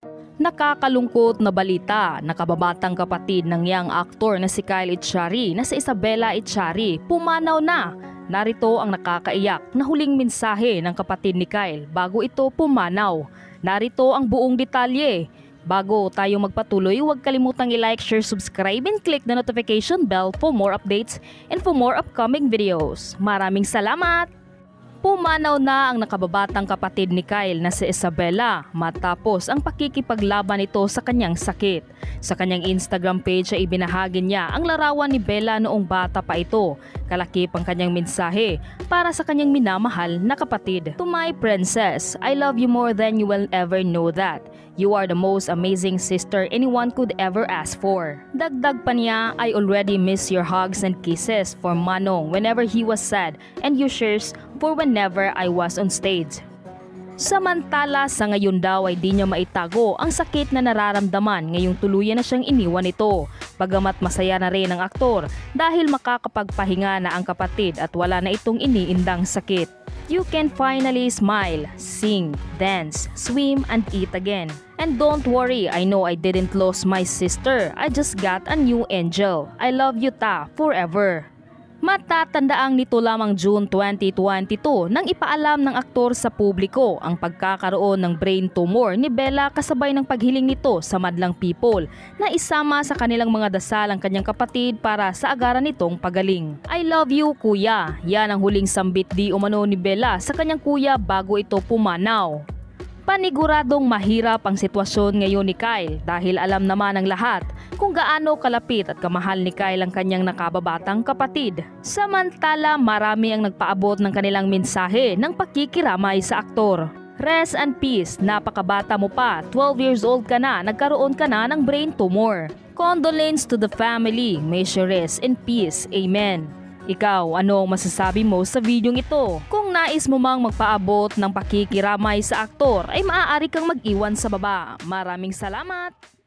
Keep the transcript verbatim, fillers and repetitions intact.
Nakakalungkot na balita, nakababatang kapatid ng young actor na si Kyle Echari na si Isabela Echari pumanaw na. Narito ang nakakaiyak na huling mensahe ng kapatid ni Kyle bago ito pumanaw. Narito ang buong detalye. Bago tayo magpatuloy, huwag kalimutang i-like, share, subscribe, and click the notification bell for more updates and for more upcoming videos. Maraming salamat! Pumanaw na ang nakababatang kapatid ni Kyle na si Isabela matapos ang pakikipaglaban nito sa kanyang sakit. Sa kanyang Instagram page ay ibinahagi niya ang larawan ni Bella noong bata pa ito. Kalakip ang kanyang mensahe para sa kanyang minamahal na kapatid. To my princess, I love you more than you will ever know that. You are the most amazing sister anyone could ever ask for. Dagdag pa niya, I already miss your hugs and kisses for Manong whenever he was sad and your shares for whenever I was on stage. Samantala sa ngayon daw ay di niya maitago ang sakit na nararamdaman ngayong tuluyan na siyang iniwan ito. Bagamat masaya na rin ang aktor dahil makakapagpahinga na ang kapatid at wala na itong iniindang sakit. You can finally smile, sing, dance, swim, and eat again. And don't worry, I know I didn't lose my sister. I just got a new angel. I love you ta, forever. Matatandaang nito lamang June twenty twenty-two nang ipaalam ng aktor sa publiko ang pagkakaroon ng brain tumor ni Bella kasabay ng paghiling nito sa madlang people na isama sa kanilang mga dasal ang kanyang kapatid para sa agaran nitong pagaling. I love you kuya, yan ang huling sambit di umano ni Bella sa kanyang kuya bago ito pumanaw. Paniguradong mahirap ang sitwasyon ngayon ni Kyle dahil alam naman ng lahat kung gaano kalapit at kamahal ni Kyle ang kanyang nakababatang kapatid. Samantala marami ang nagpaabot ng kanilang mensahe ng pakikiramay sa aktor. Rest and peace, napakabata mo pa, twelve years old ka na, nagkaroon ka na ng brain tumor. Condolence to the family, may she rest in peace, amen. Ikaw, ano ang masasabi mo sa videong ito? Kung nais mo mang magpaabot ng pakikiramay sa aktor ay maaari kang mag-iwan sa baba. Maraming salamat!